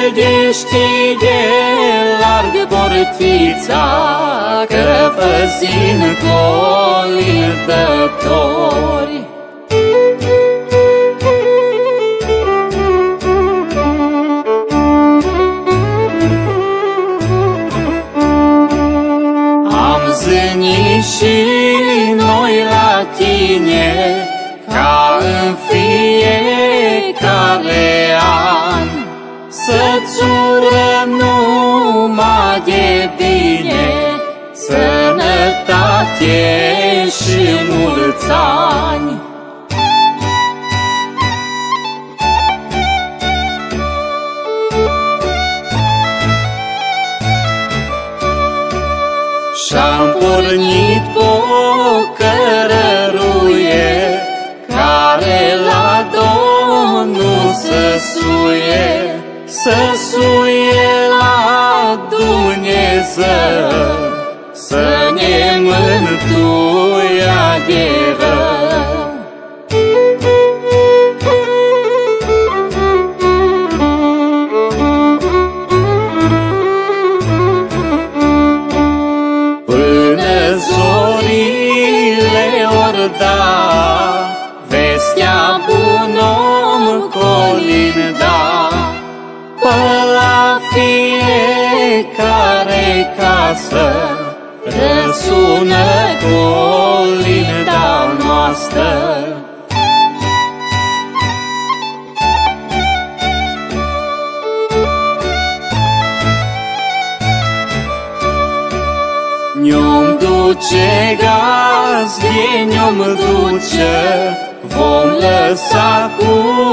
gălgește de larg portița, că făzin colindători. Am zânit și noi la tine, ca în fiecare an, să-ți urăm numai de bine, sănătate și mulți ani. Și-am pornit pe o cărăruie, care la Domnul să suie la Dumnezeu, să ne mântuia de rău. Până zorile ori da, vestea bun om colinda, pe la fiecare casă răsună colinda noastră. Ne-om duce gazde, ne-om duce, vom lăsa cu